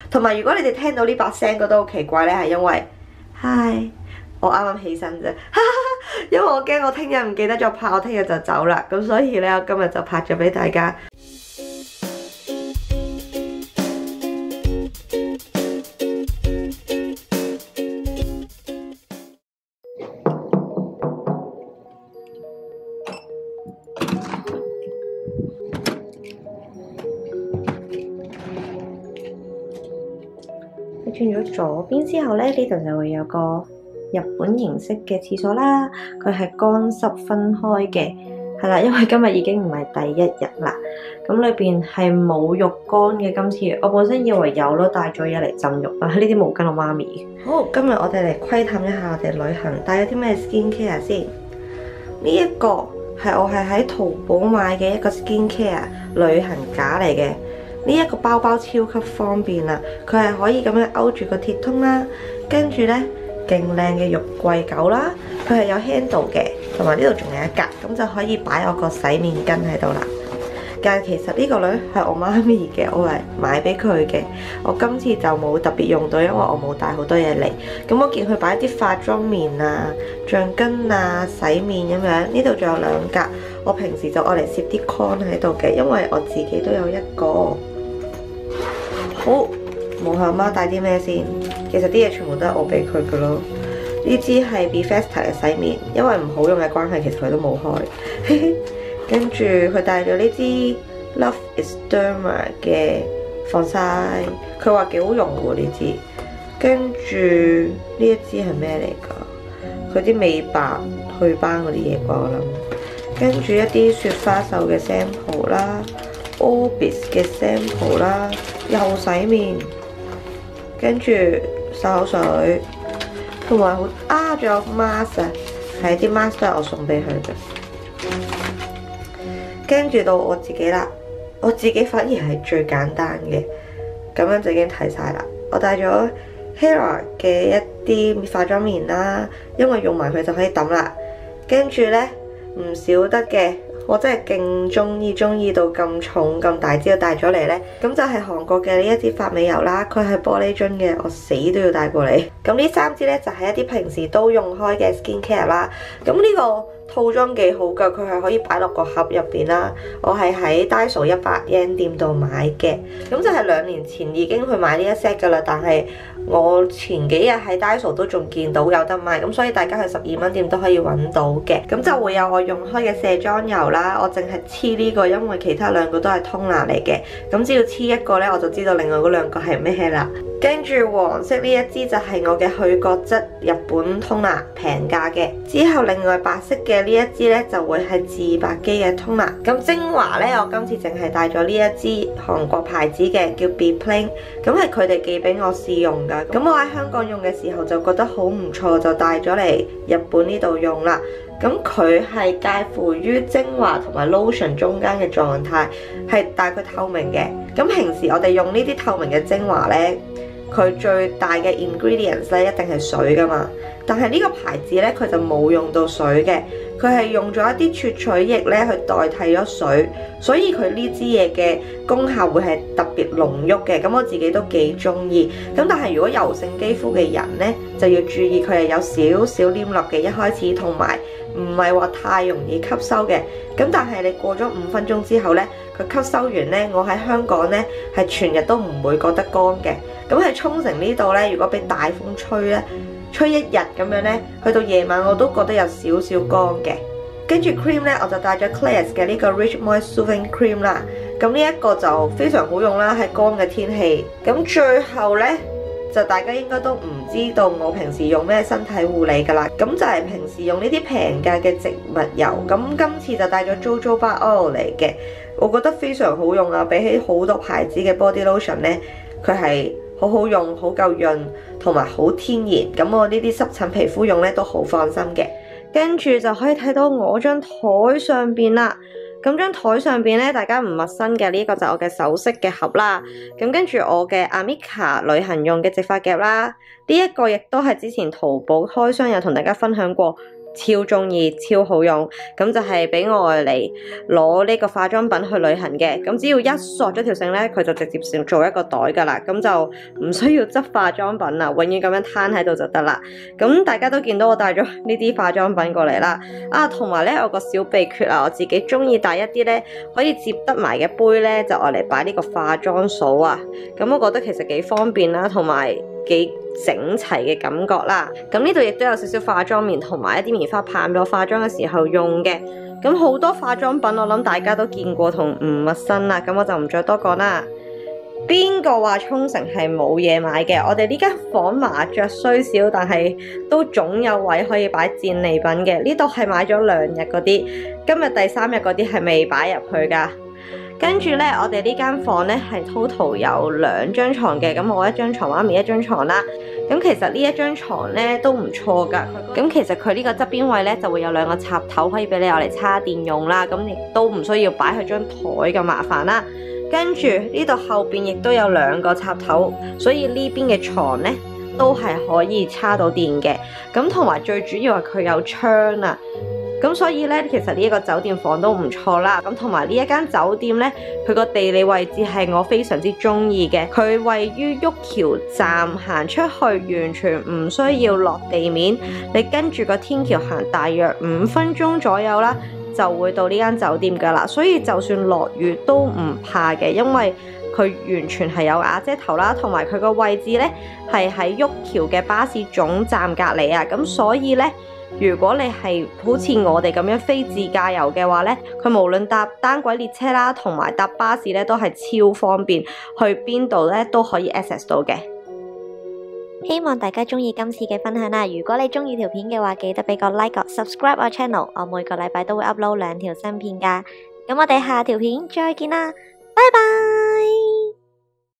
同埋如果你哋聽到呢把聲覺得好奇怪咧，係因為嗨，我啱啱起身啫，因為我驚我聽日唔記得咗拍，我聽日就走啦，咁所以咧我今日就拍咗俾大家。轉咗左邊之後咧，呢度就會有個日本形式嘅廁所啦。佢係乾濕分開嘅，係啦，因為今日已經唔係第一日啦。咁裏邊係冇浴缸嘅，今次我本身以為有咯，帶咗嘢嚟浸浴啊。呢啲毛巾我媽咪。好，今日我哋嚟窺探一下我哋旅行帶咗啲咩 skin care 先。呢一個係我喺淘寶買嘅一個 skin care 旅行架嚟嘅。呢一個包包超級方便啦，佢係可以咁樣勾住個鐵通啦，跟住呢，勁靚嘅浴櫃狗啦，佢係有 handle 嘅，同埋呢度仲有一格，咁就可以擺我個洗面巾喺度啦。但係其實呢個呢係我媽咪嘅，我係買俾佢嘅，我今次就冇特別用到，因為我冇帶好多嘢嚟。咁我見佢擺啲化妝棉啊、橡筋啊、洗面咁樣，呢度仲有兩格，我平時就愛嚟攝啲 con 喺度嘅，因為我自己都有一個。好，望下媽帶啲咩先。其實啲嘢全部都係我俾佢嘅咯。呢支係 Bethesda 嘅洗面，因為唔好用嘅關係，其實佢都冇開。跟住佢帶咗呢支 Love is Derma 嘅防曬，佢話幾好用喎呢支。跟住呢一支係咩嚟㗎？佢啲美白祛斑嗰啲嘢啩我諗。跟住一啲雪花秀嘅 sample 啦。Orbis 嘅 sample 啦，又洗面，跟住漱口水，同埋仲有 mask 啊，係啲 mask 都係我送俾佢嘅。跟住到我自己啦，我自己反而係最簡單嘅，咁樣就已經睇晒啦。我帶咗 Hera 嘅一啲化妝棉啦，因為用埋佢就可以抌啦。跟住呢，唔少得嘅。我真係勁中意到咁重咁大支都帶咗嚟呢。咁就係韓國嘅呢一支髮尾油啦，佢係玻璃樽嘅，我死都要帶過嚟。咁呢三支呢，就係一啲平時都用開嘅 skin care 啦。咁呢個套裝幾好㗎，佢係可以擺落個盒入邊啦。我係喺 Daiso 100 yen 店度買嘅，咁就係2年前已經去買呢一 set 㗎啦。但係我前幾日喺 Daiso 都仲見到有得賣，咁所以大家去12蚊店都可以揾到嘅。咁就會有我用開嘅卸妝油啦，我淨係黐呢個，因為其他兩個都係通拿嚟嘅。咁只要黐一個呢，我就知道另外嗰兩個係咩啦。跟住黃色呢一支就係我嘅去角質日本通拿，平價嘅。之後另外白色嘅呢一支呢，就會係自白肌嘅通拿。咁精華呢，我今次淨係帶咗呢一支韓國牌子嘅叫 Be Plain， 咁係佢哋寄俾我試用噶。咁我喺香港用嘅時候就覺得好唔錯，就帶咗嚟日本呢度用啦。咁佢係介乎於精華同埋 lotion 中間嘅狀態，係大概透明嘅。咁平時我哋用呢啲透明嘅精華呢，佢最大嘅 ingredients 咧一定係水噶嘛，但係呢個牌子咧佢就冇用到水嘅，佢係用咗一啲萃取液咧去代替咗水，所以佢呢支嘢嘅功效會係特別濃郁嘅，咁我自己都幾中意。咁但係如果油性肌膚嘅人咧就要注意，佢係有少少黏落嘅一開始，同埋唔係話太容易吸收嘅。咁但係你過咗5分鐘之後咧，佢吸收完咧，我喺香港咧係全日都唔會覺得乾嘅。咁喺沖繩呢度咧，如果俾大風吹咧，吹一日咁樣咧，去到夜晚我都覺得有少少乾嘅。跟住 cream 咧，我就帶咗 Klairs 嘅呢個 Rich Moist Soothing Cream 啦。咁呢一個就非常好用啦，喺乾嘅天氣。咁最後咧，就大家應該都唔知道我平時用咩身體護理㗎啦。咁就係平時用呢啲平價嘅植物油。咁今次就帶咗 Jojoba Oil 嚟嘅，我覺得非常好用啊！比起好多牌子嘅 body lotion 咧，佢係好好用，好夠潤，同埋好天然。咁我呢啲濕疹皮膚用咧都好放心嘅。跟住就可以睇到我張台上邊啦。咁張台上邊咧，大家唔陌生嘅呢個就係我嘅首飾嘅盒啦。咁跟住我嘅 Amika 旅行用嘅直髮夾啦，呢一個亦都係之前淘寶開箱有同大家分享過， 超中意，超好用。咁就係俾我嚟攞呢個化妝品去旅行嘅。咁只要一索咗條繩咧，佢就直接做一個袋噶啦。咁就唔需要執化妝品啦，永遠咁樣攤喺度就得啦。咁大家都見到我帶咗呢啲化妝品過嚟啦。同埋咧，我個小秘訣啊，我自己中意帶一啲咧可以接得埋嘅杯咧，就愛嚟擺呢個化妝掃啊。咁我覺得其實幾方便啦，同埋幾整齊嘅感覺啦。咁呢度亦都有少少化妝棉同埋一啲棉花棒俾我化妝嘅時候用嘅。咁好多化妝品我諗大家都見過同唔陌生啦，咁我就唔再多講啦。邊個話沖繩係冇嘢買嘅？我哋呢間房麻雀雖小，但係都總有位可以擺戰利品嘅。呢度係買咗2日嗰啲，今日第3日嗰啲係未擺入去噶。跟住咧，我哋呢間房咧係 total 有2張床嘅，咁我1張床，媽咪1張床啦。咁其實呢一張床咧都唔錯噶。咁其實佢呢個側邊位咧就會有2個插頭，可以俾你攞嚟叉電用啦。咁亦都唔需要擺喺張台咁麻煩啦。跟住呢度後邊亦都有2個插頭，所以呢邊嘅床咧都係可以叉到電嘅。咁同埋最主要係佢有窗啊。咁所以咧，其實呢一個酒店房都唔錯啦。咁同埋呢一間酒店咧，佢個地理位置係我非常之中意嘅。佢位於旭橋站，行出去完全唔需要落地面，你跟住個天橋行大約5分鐘左右啦，就會到呢間酒店噶啦。所以就算落雨都唔怕嘅，因為佢完全係有瓦遮頭啦，同埋佢個位置咧係喺旭橋嘅巴士總站隔離啊。咁所以咧，如果你係好似我哋咁樣非自駕遊嘅話咧，佢無論搭單軌列車啦，同埋搭巴士咧，都係超方便，去邊度咧都可以 access 到嘅。 希望大家鍾意今次嘅分享啦！如果你鍾意條片嘅話，記得俾個 like 個 subscribe 我 channel， 我每個禮拜都會 upload 2條新片㗎。咁我哋下條片再見啦，拜拜！